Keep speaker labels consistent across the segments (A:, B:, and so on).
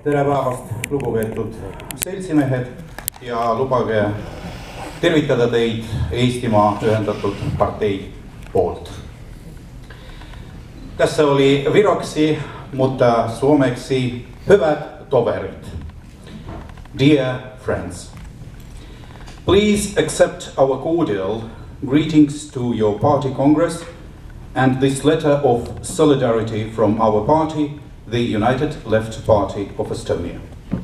A: Tere päevast, lugupeetud seltsimehed, ja lubage tervitada teid Eestimaa Ühendatud Partei poolt. Tässä oli viroksi, mutta suomeksi hyvät toverit. Dear friends, please accept our cordial greetings to your party congress and this letter of solidarity from our party, the United Left Party of Estonia.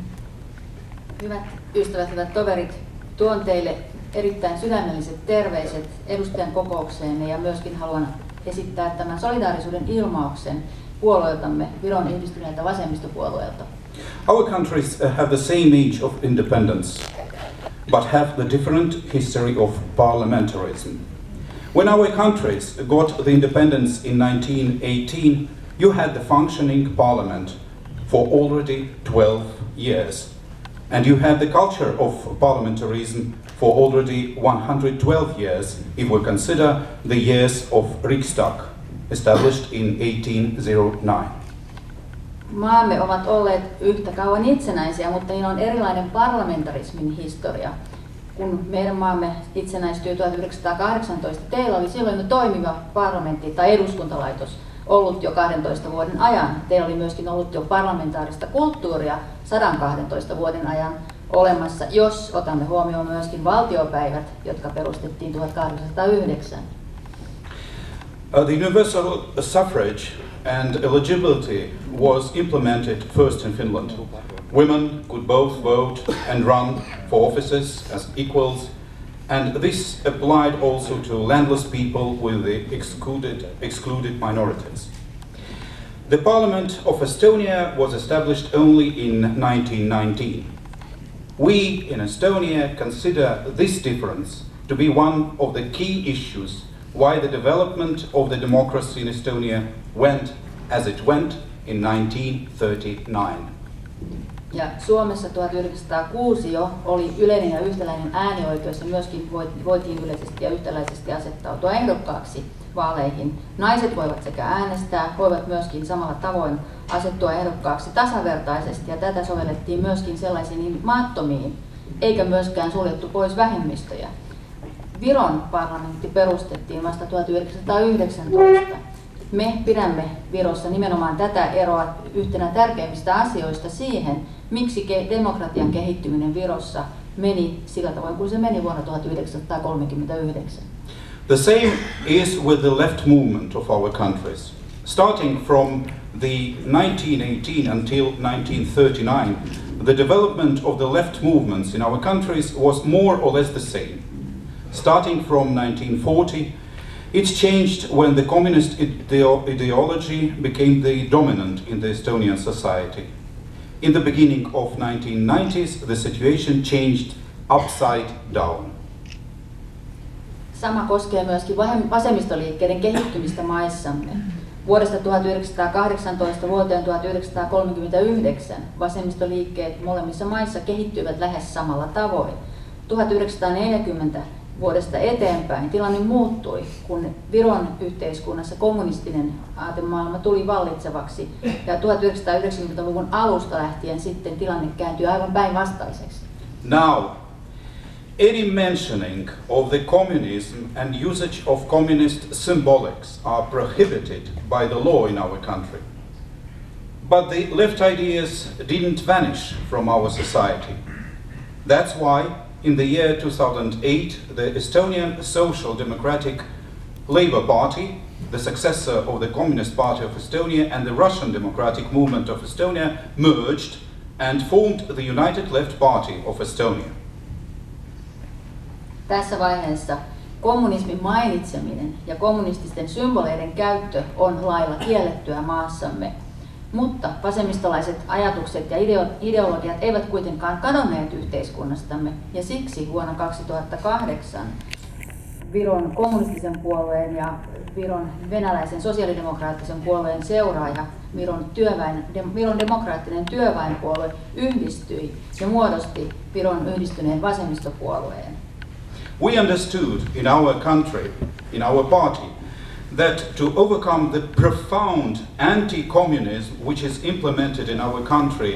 B: Hyvät ystävät, hyvät toverit, tuon teille erittäin sydämelliset terveiset edustajan kokoukseenne ja myöskin haluan esittää tämän solidaarisuuden ilmauksen puolueeltamme, Viron yhdistyneeltä vasemmistopuolueelta.
A: Our countries have the same age of independence, but have the different history of parliamentarism. When our countries got the independence in 1918, you had the functioning parliament for already 12 years, and you had the culture of parliamentarism for already 112 years, if we consider the years of Riksdag, established in 1809.
B: Maamme ovat olleet yhtä kauan itsenäisiä, mutta niillä on erilainen parlamentarismin historia. Kun meidän maamme itsenäistyi 1918, teillä oli silloin jo toimiva parlamentti tai eduskuntalaitos ollut jo 12 vuoden ajan. Teillä oli myöskin ollut jo parlamentaarista kulttuuria 112 vuoden ajan olemassa, jos otamme huomioon myöskin valtiopäivät, jotka perustettiin 1809.
A: The universal suffrage and eligibility was implemented first in Finland. Women could both vote and run for offices as equals, and this applied also to landless people with the excluded minorities. The Parliament of Estonia was established only in 1919. We in Estonia consider this difference to be one of the key issues why the development of the democracy in Estonia went as it went in 1939.
B: Ja Suomessa 1906 jo oli yleinen ja yhtäläinen äänioikeus ja myöskin voitiin yleisesti ja yhtäläisesti asettautua ehdokkaaksi vaaleihin. Naiset voivat sekä äänestää, voivat myöskin samalla tavoin asettua ehdokkaaksi tasavertaisesti ja tätä sovellettiin myöskin sellaisiin maattomiin, eikä myöskään suljettu pois vähemmistöjä. Viron parlamentti perustettiin vasta 1919. Me pidämme Virossa nimenomaan tätä eroa yhtenä tärkeimmistä asioista siihen, miksi demokratian kehittyminen Virossa meni sillä tavoin kuin se meni vuonna 1939.
A: The same is with the left movement of our countries. Starting from the 1918 until 1939, the development of the left movements in our countries was more or less the same. Starting from 1940, it changed when the communist ideology became the dominant in the Estonian society. In the beginning of 1990s, the situation changed upside down.
B: Sama koskee myöskin vasemmistoliikkeiden kehittymistä maissamme. Vuodesta 1918 vuoteen 1939 vasemmistoliikkeet molemmissa maissa kehittyivät lähes samalla tavoin. 1940 vuodesta eteenpäin tilanne muuttui, kun Viron yhteiskunnassa kommunistinen aatemaailma tuli vallitsevaksi ja 1990-luvun alusta lähtien sitten tilanne kääntyi aivan päinvastaiseksi.
A: Now, any mentioning of the communism and usage of communist symbolics are prohibited by the law in our country. But the left ideas didn't vanish from our society. That's why in the year 2008, the Estonian Social Democratic Labour Party, the successor of the Communist Party of Estonia, and the Russian Democratic Movement of Estonia merged and formed the United Left Party of Estonia.
B: Tässä vaiheessa kommunismin mainitseminen ja kommunististen symboleiden käyttö on lailla kiellettyä maassamme. Mutta vasemmistolaiset ajatukset ja ideologiat eivät kuitenkaan kadonneet yhteiskunnastamme ja siksi vuonna 2008 Viron kommunistisen puolueen ja Viron venäläisen sosiaalidemokraattisen puolueen seuraaja Viron demokraattinen työväenpuolue yhdistyi ja muodosti Viron yhdistyneen vasemmistopuolueen.
A: We understood in our country, in our party, that to overcome the profound anti-communism which is implemented in our country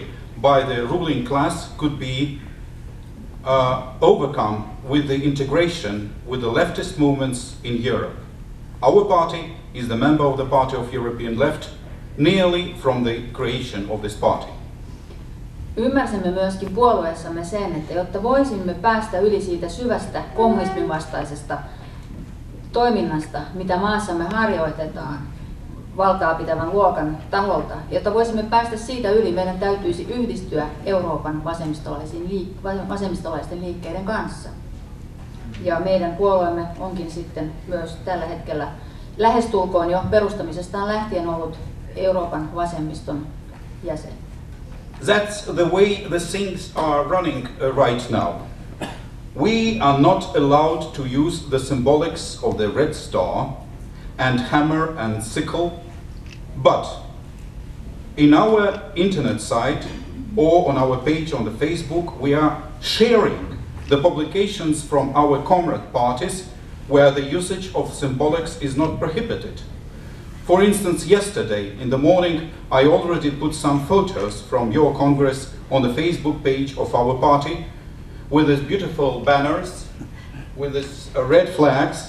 A: by the ruling class could be overcome with the integration with the leftist movements in Europe. Our party is the member of the Party of European Left nearly from the creation of this party.
B: Ymmärsimme myöskin puolueessamme sen, että jotta voisimme päästä yli siitä syvästä kommunismin vastaisesta toiminnasta, mitä maassamme harjoitetaan valtaa pitävän luokan taholta, jotta voisimme päästä siitä yli, meidän täytyisi yhdistyä Euroopan vasemmistolaisten liikkeiden kanssa. Ja meidän puolueemme onkin sitten myös tällä hetkellä lähestulkoon jo perustamisestaan lähtien ollut Euroopan vasemmiston jäsen.
A: That's the way the things are running right now. We are not allowed to use the symbolics of the red star and hammer and sickle, but in our internet site or on our page on the Facebook, we are sharing the publications from our comrade parties where the usage of symbolics is not prohibited. For instance, yesterday in the morning, I already put some photos from your Congress on the Facebook page of our party with these beautiful banners, with these red flags,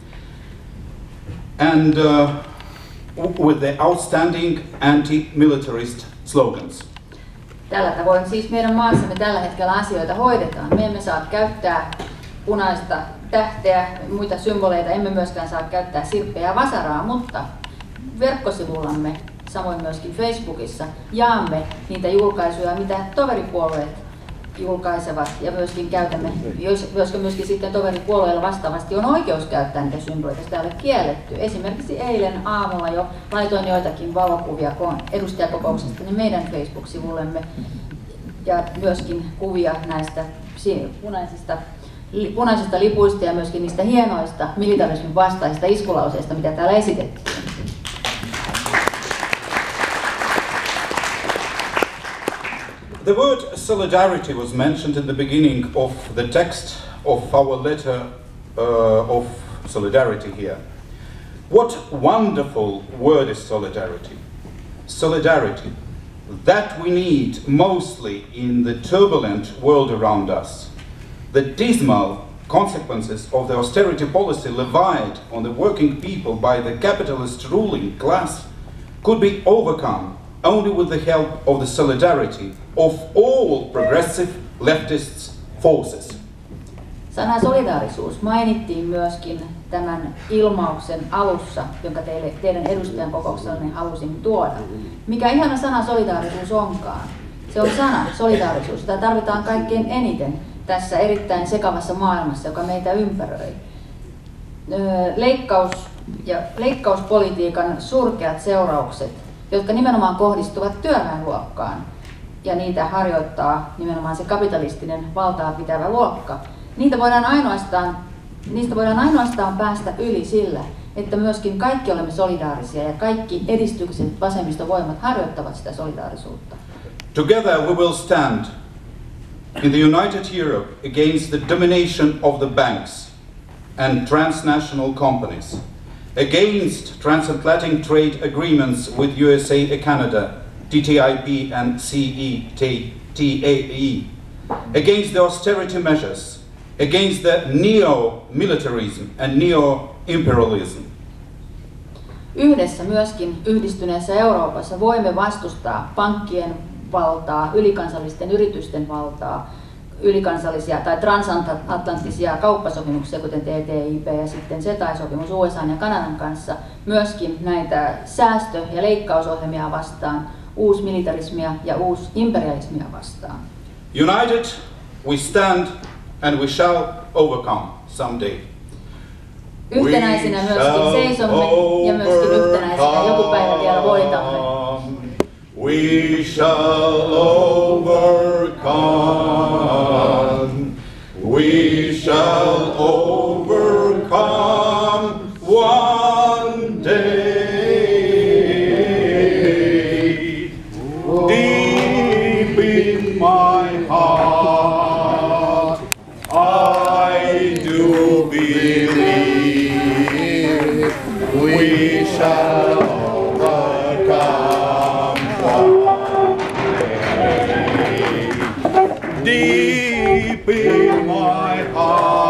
A: and with the outstanding anti-militarist slogans.
B: Tällä tavoin siis meidän maassamme tällä hetkellä asioita hoidetaan. Me emme saa käyttää punaista tähteä, muita symboleita, emme myöskään saa käyttää sirppeä ja vasaraa, mutta verkkosivullamme, samoin myöskin Facebookissa, jaamme niitä julkaisuja, mitä toveripuolueet julkaisevat, ja myöskin käytämme, koska myöskin sitten toveripuolueilla vastaavasti on oikeus käyttää niitä symboleita, sitä ei ole kielletty. Esimerkiksi eilen aamulla jo laitoin joitakin valokuvia edustajakokouksesta niin meidän Facebook-sivullemme, ja myöskin kuvia näistä punaisista lipuista ja myöskin niistä hienoista militarismin vastaisista iskulauseista, mitä täällä esitettiin.
A: The word solidarity was mentioned in the beginning of the text of our letter of solidarity here. What wonderful word is solidarity. Solidarity, that we need mostly in the turbulent world around us. The dismal consequences of the austerity policy levied on the working people by the capitalist ruling class could be overcome only with the help of the solidarity of all progressive leftist forces.
B: Sana solidaarisuus mainittiin myöskin tämän ilmauksen alussa, jonka teidän edustajan kokouksessanne halusin tuoda. Mikä ihana sana solidaarisuus onkaan? Se on sana solidaarisuus, jota tarvitaan kaikkein eniten tässä erittäin sekavassa maailmassa, joka meitä ympäröi. Leikkauspolitiikan surkeat seuraukset, jotka nimenomaan kohdistuvat työväenluokkaan, ja niitä harjoittaa nimenomaan se kapitalistinen valtaa pitävä luokka. Niistä voidaan ainoastaan päästä yli sillä, että myöskin kaikki olemme solidaarisia ja kaikki edistykset vasemmistovoimat harjoittavat sitä solidaarisuutta.
A: Together we will stand in the United Europe against the domination of the banks and transnational companies, against transatlantic trade agreements with USA and Canada, TTIP and CETAE, against the austerity measures, against the neo-militarism and neo-imperialism.
B: Yhdessä myöskin yhdistyneessä Euroopassa voimme vastustaa pankkien valtaa, ylikansallisten yritysten valtaa, ylikansallisia tai transatlanttisia kauppasopimuksia, kuten TTIP ja sitten CETA-sopimus USA ja Kanadan kanssa, myöskin näitä säästö- ja leikkausohjelmia vastaan, uusmilitarismia ja uusimperialismia vastaan.
A: United, we stand and we shall overcome someday.
B: Yhtenäisinä myöskin seisomme ja myöskin yhtenäisinä joku päivä vielä voitamme.
A: We shall overcome. We shall overcome one day. Deep in my heart, I do believe we shall overcome one day.
C: be my heart.